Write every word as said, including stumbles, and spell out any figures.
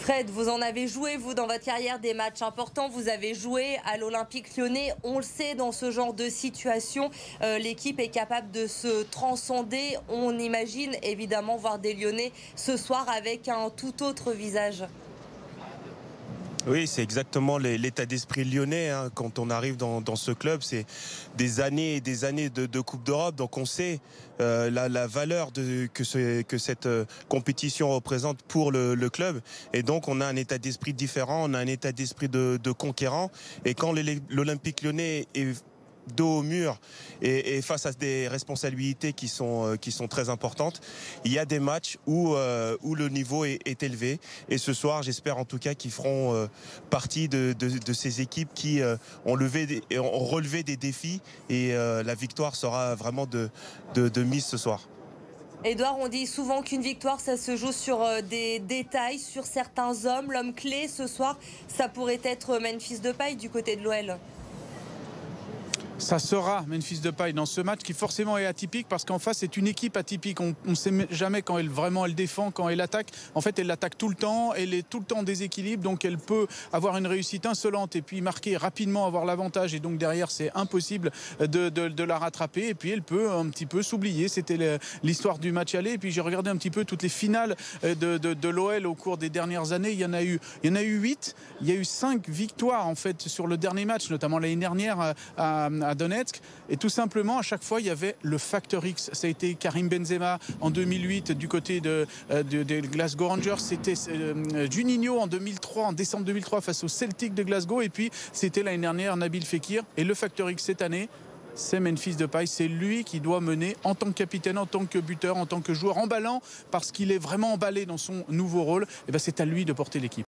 Fred, vous en avez joué, vous, dans votre carrière, des matchs importants. Vous avez joué à l'Olympique Lyonnais. On le sait, dans ce genre de situation, euh, l'équipe est capable de se transcender. On imagine évidemment voir des Lyonnais ce soir avec un tout autre visage. Oui, c'est exactement l'état d'esprit lyonnais. Hein. Quand on arrive dans, dans ce club, c'est des années et des années de, de Coupe d'Europe. Donc on sait euh, la, la valeur de, que, ce, que cette euh, compétition représente pour le, le club. Et donc on a un état d'esprit différent, on a un état d'esprit de, de conquérant. Et quand l'Olympique lyonnais est dos au mur et, et face à des responsabilités qui sont, euh, qui sont très importantes, il y a des matchs où, euh, où le niveau est, est élevé. Et ce soir, j'espère en tout cas qu'ils feront euh, partie de, de, de ces équipes qui euh, ont, levé des, ont relevé des défis et euh, la victoire sera vraiment de, de, de mise ce soir. Edouard, on dit souvent qu'une victoire, ça se joue sur des détails, sur certains hommes. L'homme clé ce soir, ça pourrait être Memphis Depay du côté de l'O L. Ça sera Memphis Depay dans ce match qui forcément est atypique parce qu'en face c'est une équipe atypique. On ne sait jamais quand elle vraiment elle défend, quand elle attaque. En fait elle attaque tout le temps, elle est tout le temps en déséquilibre, donc elle peut avoir une réussite insolente et puis marquer rapidement, avoir l'avantage, et donc derrière c'est impossible de, de, de la rattraper. Et puis elle peut un petit peu s'oublier. C'était l'histoire du match aller. Et puis j'ai regardé un petit peu toutes les finales de, de, de l'O L au cours des dernières années. Il y en a eu, il y en a eu huit. Il y a eu cinq victoires en fait sur le dernier match, notamment l'année dernière à, à à Donetsk, et tout simplement à chaque fois il y avait le facteur X. Ça a été Karim Benzema en deux mille huit du côté de, de, de Glasgow Rangers, c'était euh, Juninho en deux mille trois, en décembre deux mille trois face au Celtic de Glasgow, et puis c'était l'année dernière Nabil Fekir. Et le facteur X cette année, c'est Memphis Depay. C'est lui qui doit mener en tant que capitaine, en tant que buteur, en tant que joueur emballant, parce qu'il est vraiment emballé dans son nouveau rôle. Et ben c'est à lui de porter l'équipe.